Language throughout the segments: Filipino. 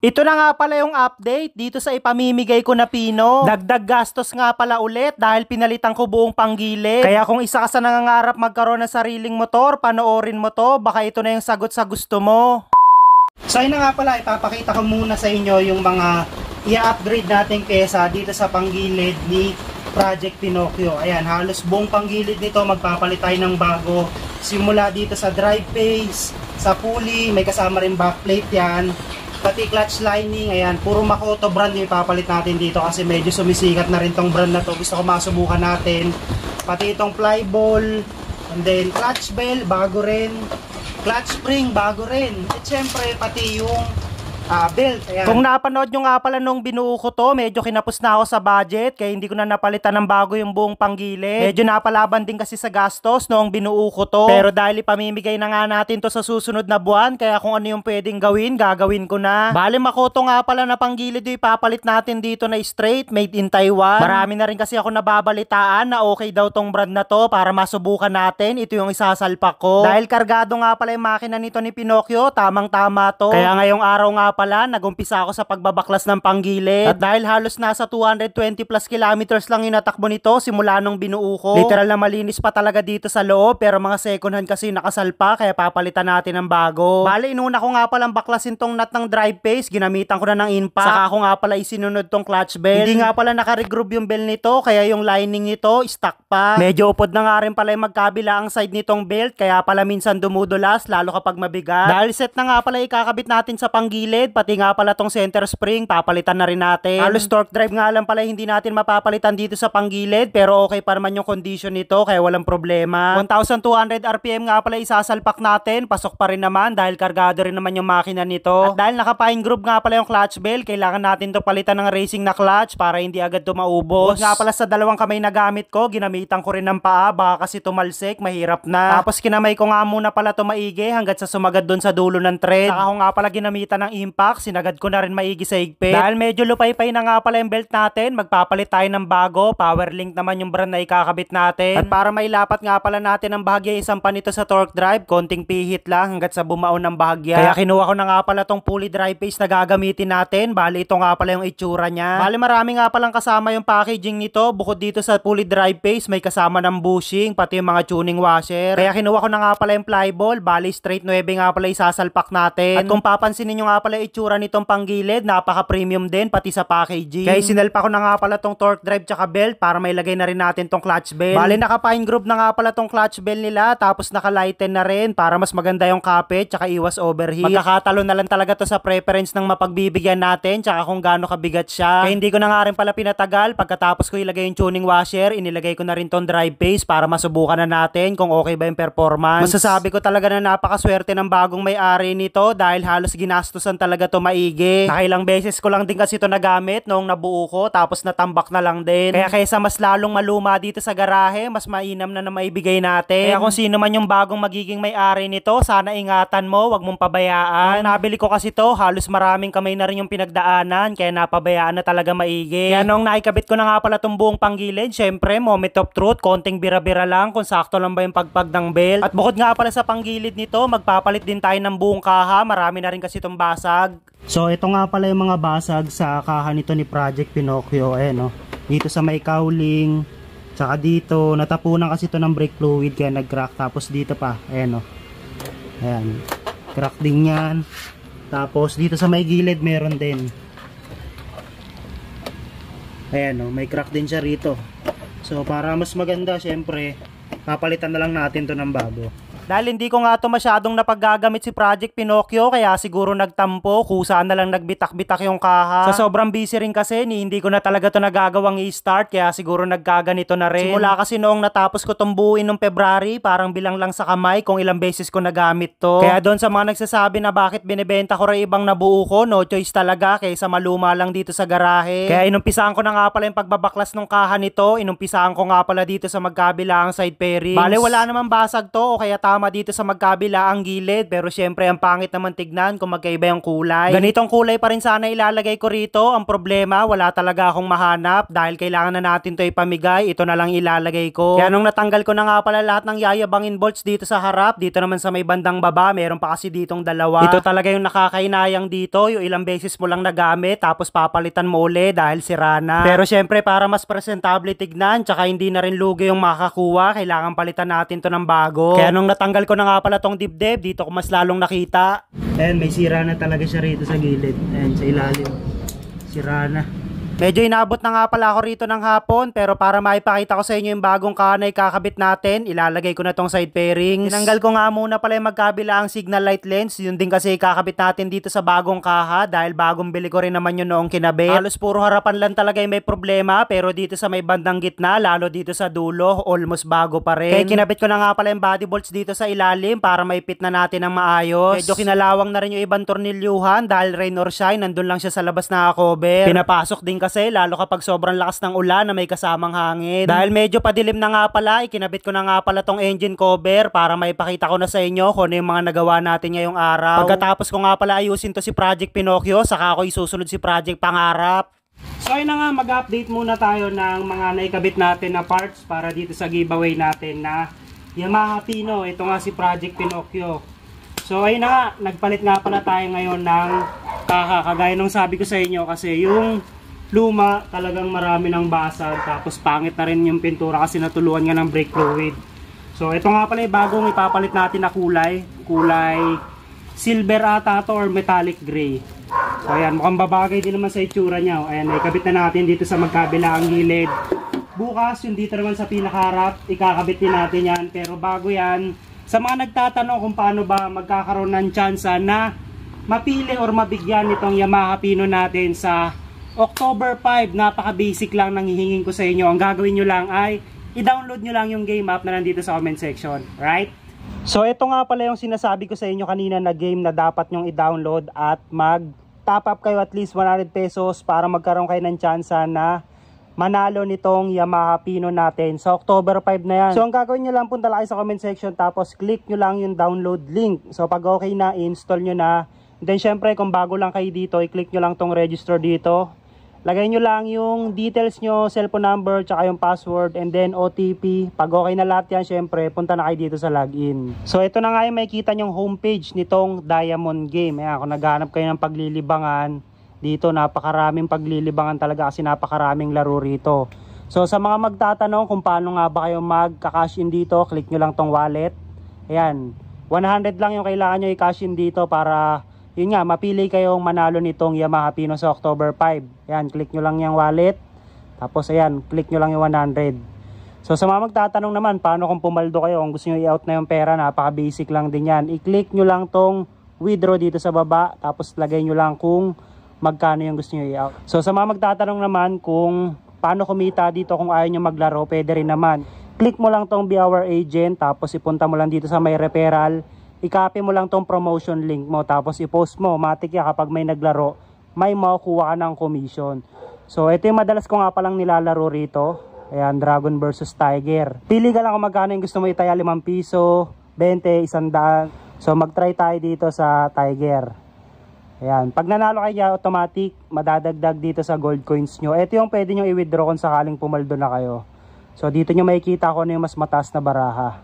Ito na nga pala yung update dito sa ipamimigay ko na pino. Dagdag gastos nga pala ulit dahil pinalitan ko buong panggilid. Kaya kung isa ka sa nangangarap magkaroon ng sariling motor, panoorin mo to, baka ito na yung sagot sa gusto mo. So ayun na nga pala, ipapakita ko muna sa inyo yung mga i-upgrade nating pyesa dito sa panggilid ni Project Pinocchio. Ayan, halos buong panggilid nito magpapalit tayo ng bago. Simula dito sa drive face, sa pulley, may kasama rin backplate yan. Pati clutch lining, ayan, puro Makoto brand yung ipapalit natin dito kasi medyo sumisikat na rin tong brand na to. Gusto ko masubukan natin. Pati itong flyball, and then clutch bell, bago rin. Clutch spring, bago rin. At syempre, pati yung belt. Ayan. Kung napanood nyo nga pala nung binuo ko to, medyo kinapos na ako sa budget kaya hindi ko na napalitan ng bago yung buong panggilid. Medyo napalaban din kasi sa gastos noong binuo ko to. Pero dahil ipamimigay na nga natin to sa susunod na buwan, kaya kung ano yung pwedeng gawin, gagawin ko na. Bale, Makoto nga pala na panggilid yung ipapalit natin dito na straight, made in Taiwan. Marami na rin kasi ako nababalitaan na okay daw tong brand na to para masubukan natin. Ito yung isasalpak ko. Dahil kargado nga pala yung makina nito ni Pinocchio, tamang-tama to. Kaya ngayong araw nga pala, nagumpisa ako sa pagbabaklas ng panggilid. At dahil halos nasa 220 plus kilometers lang yung natakbo nito simula nung binuo ko. Literal na malinis pa talaga dito sa loob, pero mga second hand kasi nakasalpa, kaya papalitan natin ng bago. Bale, inuna ko nga palang baklasin tong nut ng drive face, ginamitan ko na ng impact. Saka ko nga pala isinunod tong clutch bell. Hindi nga pala naka-regroove yung bell nito, kaya yung lining nito stuck pa. Medyo upod na nga rin pala yung magkabila ang side nitong belt, kaya pala minsan dumudulas, lalo kapag mabigat. Dahil set na nga pala ikakabit natin sa panggilid, pati nga pala tong center spring, papalitan na rin natin. Halos torque drive nga lang pala hindi natin mapapalitan dito sa panggilid, pero okay pa naman yung condition nito, kaya walang problema. 1,200 RPM nga pala isasalpak natin, pasok pa rin naman dahil kargado rin naman yung makina nito. At dahil naka-pine groove nga pala yung clutch bell, kailangan natin to palitan ng racing na clutch para hindi agad to maubos. Nga pala sa dalawang kamay na gamit ko, ginamitan ko rin ng paa, baka kasi tumalsik, mahirap na. Tapos kinamay ko nga muna pala to maigi hanggat sa sumagad dun sa dulo ng thread. Saka ko nga pala ginamitan ng impact, sinagad ko na rin maigi sa higpit. Dahil medyo lupay-pay na nga pala yung belt natin, magpapalit tayo ng bago. Power link naman yung brand na ikakabit natin. At para mailapat nga pala natin ang bahagya isang panito sa torque drive, konting pihit lang hanggat sa bumaon ng bahagya. Kaya kinuha ko na nga pala tong pulley drive face na gagamitin natin. Bali, ito nga pala yung itsura niya. Bali, marami nga palang kasama yung packaging nito. Bukod dito sa pulley drive face, may kasama ng bushing, pati yung mga tuning washer. Kaya kinuha ko na nga pala yung flyball. Bali, straight 9 nga pala isasalpak natin. At kung papansinin nyo nga pala itsura nitong panggilid, napaka-premium din pati sa packaging. Kaya sinalpa ko na nga pala tong torque drive tsaka belt para may lagay na rin natin tong clutch bell. Bali, naka-pine groove na nga pala tong clutch bell nila, tapos naka-lighten na rin para mas maganda yung kapit tsaka iwas overheat. Magkakatalo na lang talaga to sa preference ng mapagbibigyan natin tsaka kung gaano kabigat siya. Kaya hindi ko na nga rin pala pinatagal, pagkatapos ko ilagay yung tuning washer, inilagay ko na rin tong drive face para masubukan na natin kung okay ba yung performance. Masasabi ko talaga na napakaswerte ng bagong may-ari nito dahil halos ginastusan talaga to maigi. Nakailang beses ko lang din kasi ito nagamit noong nabuo ko, tapos natambak na lang din. Kaya kaysa mas lalong maluma dito sa garahe, mas mainam na maibigay natin. Kaya kung sino man yung bagong magiging may-ari nito, sana ingatan mo, wag mong pabayaan. Nung nabili ko kasi to, halos maraming kamay na rin yung pinagdaanan, kaya napabayaan na talaga maigi. Kaya nung naikabit ko na nga pala tong buong panggilid, syempre, moment of truth, konting bira-bira lang kung sakto lang ba yung pagpag ng belt. At bukod nga pala sa panggilid nito, magpapalit din tayo ng buong kaha, marami na rin kasi itong basag. So ito nga pala yung mga basag sa kaha nito ni Project Pinocchio. Ayan, no? Dito sa may cowling, tsaka dito natapunan kasi ito ng brake fluid kaya nag-crack. Tapos dito pa, ayan, no? Ayan, crack din yan. Tapos dito sa may gilid meron din. Ayan, no? May crack din siya rito. So para mas maganda, syempre papalitan na lang natin to ng bago. Dahil hindi ko nga ito masyadong napaggagamit si Project Pinocchio, kaya siguro nagtampo, kusa na lang nagbitak-bitak yung kaha. Sa sobrang busy rin kasi, hindi ko na talaga ito nagagawang i-start, kaya siguro nagkaganito na rin. Simula kasi noong natapos ko itong buuin noong February, parang bilang lang sa kamay kung ilang beses ko nagamit to. Kaya doon sa mga nagsasabi na bakit binibenta ko rin ibang nabuo ko, no choice talaga kaysa maluma lang dito sa garahe. Kaya inumpisaan ko na nga pala yung pagbabaklas ng kaha nito, inumpisaan ko nga pala dito sa magkabilang side fairing. Bale, wala naman basag to, o kaya tama dito sa magkabila ang gilid, pero syempre ang pangit naman tignan kung magkaiba yung kulay. Ganitong kulay pa rin sana ilalagay ko rito. Ang problema, wala talaga akong mahanap dahil kailangan na natin to ipamigay. Ito na lang ilalagay ko. Kaya nung natanggal ko na nga pala lahat ng yayabangin bolts dito sa harap, dito naman sa may bandang baba, meron pa kasi ditong dalawa. Ito talaga yung nakakainayang dito, yung ilang beses mo lang nagamit tapos papalitan mo uli dahil sira na. Pero syempre para mas presentable tignan, tsaka hindi na rin lugi yung makakuha, kailangan palitan natin to ng bago. Kaya nung natanggal ko na nga pala tong dibdib, dito ko mas lalong nakita. Ayan, may sira na talaga siya rito sa gilid. Ayan, sa ilalim. Sira na. Medyo inabot na nga pala ako rito ng hapon, pero para maipakita ko sa inyo yung bagong kanay kakabit natin, ilalagay ko na tong side fairings. Tinanggal ko nga muna pala yung magkabila ang signal light lens, yun din kasi kakabit natin dito sa bagong kaha dahil bagong bili ko rin naman yun noong kinabit. Halos puro harapan lang talaga yung may problema, pero dito sa may bandang gitna, lalo dito sa dulo, almost bago pa rin. Kaya kinabit ko na nga pala yung body bolts dito sa ilalim para maipit na natin ng maayos. Medyo kinalawang na rin yung ibang tornilyuhan dahil rain or shine, nandun lang siya sa labas na cover. Pinapasok din kasi lalo kapag sobrang lakas ng ulan na may kasamang hangin. Dahil medyo padilim na nga pala, ikinabit ko na nga pala tong engine cover para maipakita ko na sa inyo kung ano yung mga nagawa natin ngayong araw. Pagkatapos ko nga pala ayusin to si Project Pinocchio, saka ako isusunod si Project Pangarap. So ayun na nga, mag-update muna tayo ng mga naikabit natin na parts para dito sa giveaway natin na Yamaha Pino. Ito nga si Project Pinocchio. So ayun na nga, nagpalit nga pala tayo ngayon ng kagaya nung sabi ko sa inyo kasi yung luma talagang marami ng basag, tapos pangit na rin yung pintura kasi natuluan nga ng brake fluid. So ito nga pala yung bagong ipapalit natin na kulay silver ata to or metallic gray. So ayan, mukhang babagay din naman sa itsura niya. Ayan, ikabit na natin dito sa magkabila ang gilid. Bukas yung dito naman sa pinakaharap, ikakabit din natin yan. Pero bago yan, sa mga nagtatanong kung paano ba magkakaroon ng tsansa na mapili or mabigyan nitong Yamaha Pino natin sa October 5, napaka-basic lang nang hihingin ko sa inyo. Ang gagawin nyo lang ay i-download nyo lang yung game app na nandito sa comment section. Right? So, ito nga pala yung sinasabi ko sa inyo kanina na game na dapat nyong i-download at mag-top up kayo at least 100 pesos para magkaroon kayo ng tsansa na manalo nitong Yamaha Pino natin sa October 5 na yan. So, ang gagawin nyo lang, punta lang kayo sa comment section tapos click nyo lang yung download link. So, pag okay na, install nyo na. Then, syempre, kung bago lang kayo dito, i-click nyo lang tong register dito. Lagay nyo lang yung details nyo, cellphone number, tsaka yung password, and then OTP. Pag okay na lahat yan, syempre, punta na kayo dito sa login. So, ito na nga yung makikita nyong homepage nitong Diamond Game. Ayan, kung naghahanap kayo ng paglilibangan, dito napakaraming paglilibangan talaga kasi napakaraming laro rito. So, sa mga magtatanong kung paano nga ba kayo magka-cash in dito, click nyo lang tong wallet. Ayan, 100 lang yung kailangan nyo i-cash in dito para yun nga, mapili kayong manalo nitong Yamaha Pino sa October 5. Ayan, click nyo lang yung wallet. Tapos ayan, click nyo lang yung 100. So sa mga magtatanong naman, paano kung pumaldo kayo? Kung gusto nyo i-out na yung pera, napaka-basic lang din yan. I-click nyo lang tong withdraw dito sa baba. Tapos lagay nyo lang kung magkano yung gusto nyo i-out. So sa mga magtatanong naman kung paano kumita dito kung ayaw nyo maglaro, pwede rin naman. Click mo lang tong Be Our Agent. Tapos ipunta mo lang dito sa may referral. I-copy mo lang tong promotion link mo tapos i-post mo. Matik ya kapag may naglaro, may makukuha ka ng commission. So ito yung madalas ko nga palang nilalaro rito. Ayan, Dragon versus Tiger. Pili ka lang kung magkano yung gusto mo itaya, 5 piso, 20, 100. So mag-try tayo dito sa Tiger. Ayan, pag nanalo kayo, automatic madadagdag dito sa gold coins nyo. Ito yung pwede nyo i-withdraw kung sakaling pumaldo na kayo. So dito nyo makikita kung ano yung mas mataas na baraha.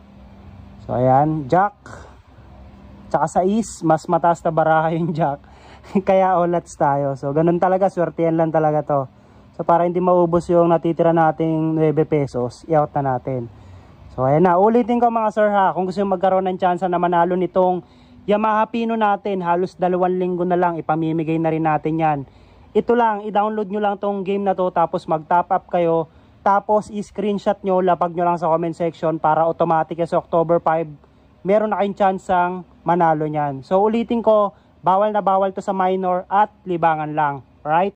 So ayan, Jack. Tsaka sa mas mataas na baraha yung Jack. Kaya olats tayo. So ganun talaga, swertihan lang talaga to. So para hindi maubos yung natitira nating 9 pesos, i-out na natin. So ayan na, ulitin ko mga sir ha, kung gusto nyo magkaroon ng chance na manalo nitong Yamaha Pino natin, halos 2 linggo na lang, ipamimigay na rin natin yan. Ito lang, i-download nyo lang tong game na to, tapos mag-top up kayo, tapos i-screenshot nyo, lapag nyo lang sa comment section para automatic sa October 5, meron na kayong chansang manalo nyan. So ulitin ko, bawal na bawal to sa minor at libangan lang. Right?